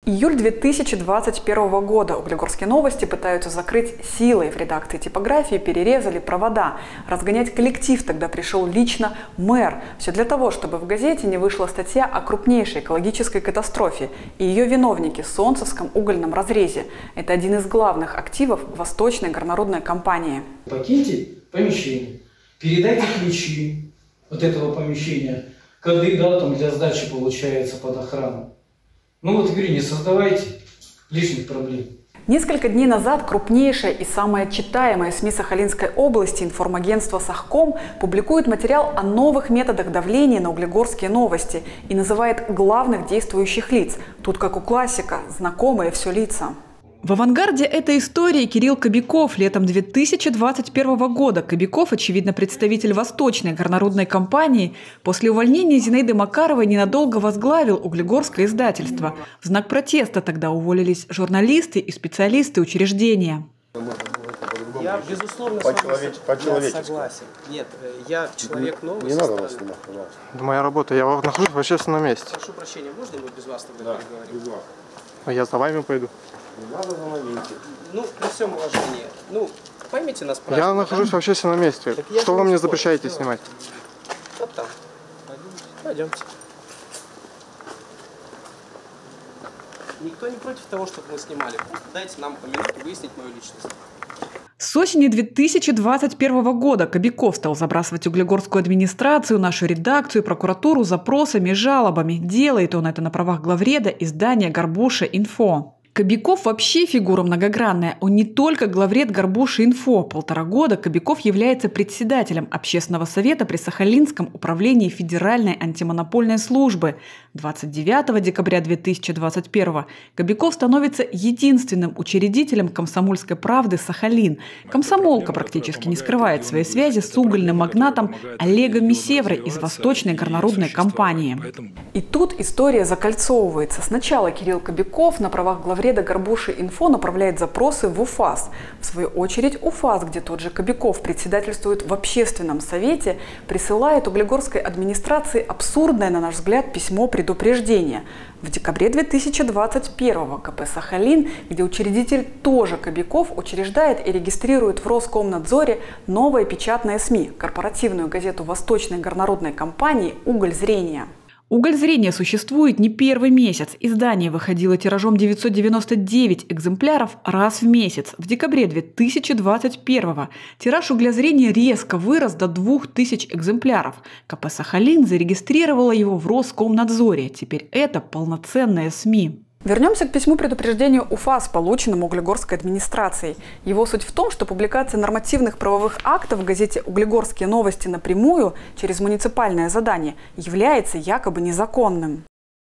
Июль 2021 года. Углегорские новости пытаются закрыть силой. В редакции типографии перерезали провода. Разгонять коллектив тогда пришел лично мэр. Все для того, чтобы в газете не вышла статья о крупнейшей экологической катастрофе и ее виновнике – Солнцевском угольном разрезе. Это один из главных активов Восточной горнорудной компании. Покиньте помещение, передайте ключи от этого помещения, когда там для сдачи получается под охрану. Ну вот, говорю, не создавайте лишних проблем. Несколько дней назад крупнейшая и самая читаемая СМИ Сахалинской области информагентство «Сахком» публикует материал о новых методах давления на углегорские новости и называет главных действующих лиц. Тут, как у классика, знакомые все лица. В авангарде этой истории Кирилл Кобяков. Летом 2021 года Кобяков, очевидно, представитель Восточной горнорудной компании, после увольнения Зинаиды Макаровой ненадолго возглавил углегорское издательство. В знак протеста тогда уволились журналисты и специалисты учреждения. Я, безусловно, по-человечески согласен. Нет, я человек новый. Не надо вас снимать, пожалуйста. Это моя работа, я нахожусь в общественном месте. Прошу прощения, можно мы без вас тогда переговорим? Без вас. А я за вами пойду. Не надо замовить. Ну, при всем уважении. Ну, поймите нас правильно. Я нахожусь в общественном месте. Что вы мне запрещаете снимать? Вот там. Пойдемте. Никто не против того, чтобы мы снимали. Просто дайте нам по минуту выяснить мою личность. С осени 2021 года Кобяков стал забрасывать углегорскую администрацию, нашу редакцию, прокуратуру запросами и жалобами. Делает он это на правах главреда издания «Горбуша.Инфо». Кобяков вообще фигура многогранная. Он не только главред «Горбуша.Инфо». 1,5 года Кобяков является председателем Общественного совета при Сахалинском управлении Федеральной антимонопольной службы. 29 декабря 2021 Кобяков становится единственным учредителем «Комсомольской правды» Сахалин. Комсомолка практически не скрывает своей связи с угольным магнатом Олегом Месеврой из Восточной горнорудной компании. И тут история закольцовывается. Сначала Кирилл Кобяков на правах главреда «Горбуша.Инфо» направляет запросы в УФАС. В свою очередь УФАС, где тот же Кобяков председательствует в общественном совете, присылает углегорской администрации абсурдное, на наш взгляд, письмо предупреждения. В декабре 2021 КП «Сахалин», где учредитель тоже Кобяков, учреждает и регистрирует в Роскомнадзоре новое печатное СМИ – корпоративную газету Восточной горнорудной компании «Уголь зрения». «Уголь зрения» существует не первый месяц. Издание выходило тиражом 999 экземпляров раз в месяц. В декабре 2021 тираж «Угля зрения» резко вырос до 2000 экземпляров. КП «Сахалин» зарегистрировала его в Роскомнадзоре. Теперь это полноценная СМИ. Вернемся к письму предупреждению УФАС, полученному углегорской администрацией. Его суть в том, что публикация нормативных правовых актов в газете «Углегорские новости» напрямую через муниципальное задание является якобы незаконным.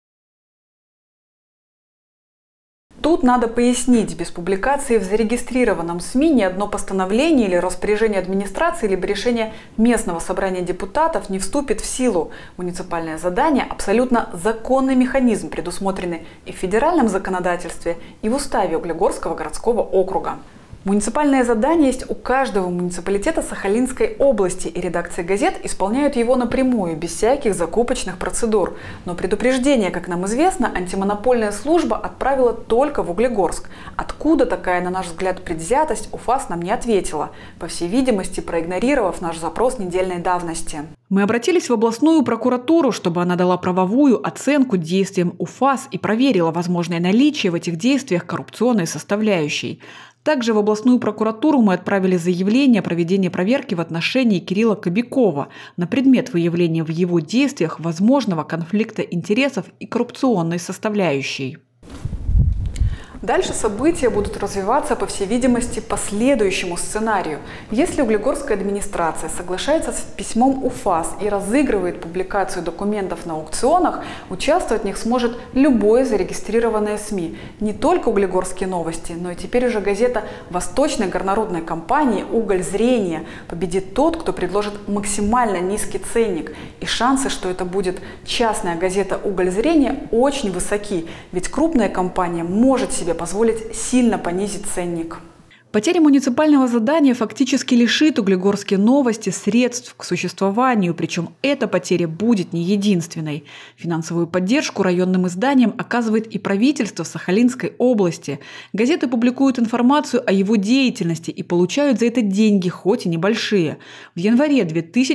Тут надо пояснить, без публикации в зарегистрированном СМИ ни одно постановление или распоряжение администрации, либо решение местного собрания депутатов не вступит в силу. Муниципальное задание – абсолютно законный механизм, предусмотренный и в федеральном законодательстве, и в уставе Углегорского городского округа. Муниципальное задание есть у каждого муниципалитета Сахалинской области, и редакции газет исполняют его напрямую, без всяких закупочных процедур. Но предупреждение, как нам известно, антимонопольная служба отправила только в Углегорск. Откуда такая, на наш взгляд, предвзятость, УФАС нам не ответила, по всей видимости, проигнорировав наш запрос недельной давности. Мы обратились в областную прокуратуру, чтобы она дала правовую оценку действиям УФАС и проверила возможное наличие в этих действиях коррупционной составляющей. Также в областную прокуратуру мы отправили заявление о проведении проверки в отношении Кирилла Кобякова на предмет выявления в его действиях возможного конфликта интересов и коррупционной составляющей. Дальше события будут развиваться, по всей видимости, по следующему сценарию. Если углегорская администрация соглашается с письмом УФАС и разыгрывает публикацию документов на аукционах, участвовать в них сможет любое зарегистрированное СМИ. Не только углегорские новости, но и теперь уже газета Восточной горнорудной компании «Уголь зрения». Победит тот, кто предложит максимально низкий ценник. И шансы, что это будет частная газета «Уголь зрения», очень высоки. Ведь крупная компания может себе позволить сильно понизить ценник. Потеря муниципального задания фактически лишит Углегорские новости средств к существованию, причем эта потеря будет не единственной. Финансовую поддержку районным изданиям оказывает и правительство Сахалинской области. Газеты публикуют информацию о его деятельности и получают за это деньги, хоть и небольшие. В январе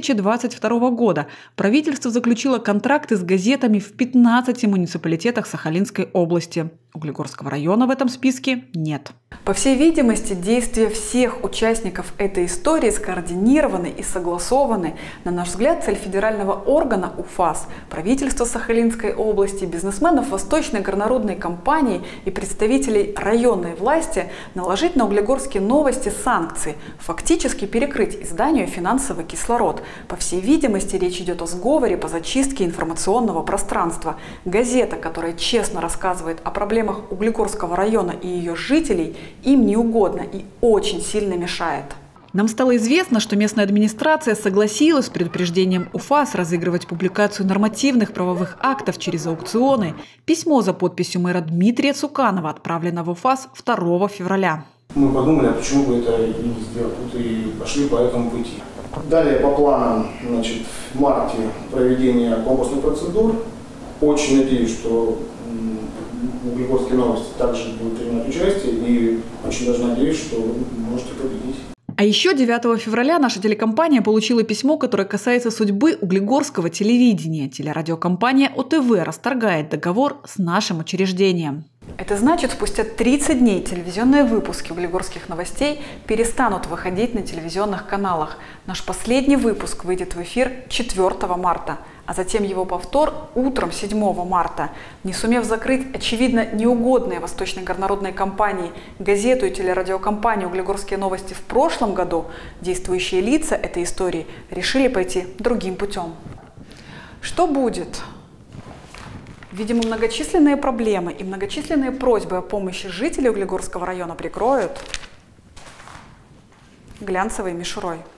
2022 года правительство заключило контракты с газетами в 15 муниципалитетах Сахалинской области. Углегорского района в этом списке нет. По всей видимости, действия всех участников этой истории скоординированы и согласованы. На наш взгляд, цель федерального органа УФАС, правительства Сахалинской области, бизнесменов Восточной горнорудной компании и представителей районной власти наложить на Углегорские новости санкции, фактически перекрыть изданию финансовый кислород. По всей видимости, речь идет о сговоре по зачистке информационного пространства. Газета, которая честно рассказывает о проблемах Углегорского района и ее жителей, им не угодно и очень сильно мешает. Нам стало известно, что местная администрация согласилась с предупреждением УФАС разыгрывать публикацию нормативных правовых актов через аукционы. Письмо за подписью мэра Дмитрия Цуканова отправлено в УФАС 2 февраля. Мы подумали, а почему бы это и не сделать, вот и пошли по этому пути. Далее по планам, значит, в марте проведение конкурсных процедур. Очень надеюсь, что Углегорские новости также будут принимать участие, и очень даже надеюсь, что вы можете победить. А еще 9 февраля наша телекомпания получила письмо, которое касается судьбы углегорского телевидения. Телерадиокомпания ОТВ расторгает договор с нашим учреждением. Это значит, спустя 30 дней телевизионные выпуски углегорских новостей перестанут выходить на телевизионных каналах. Наш последний выпуск выйдет в эфир 4 марта, а затем его повтор утром 7 марта. Не сумев закрыть, очевидно, неугодные Восточной горнорудной компании газету и телерадиокомпанию «Углегорские новости» в прошлом году, действующие лица этой истории решили пойти другим путем. Что будет? Видимо, многочисленные проблемы и многочисленные просьбы о помощи жителей Углегорского района прикроют глянцевой мишурой.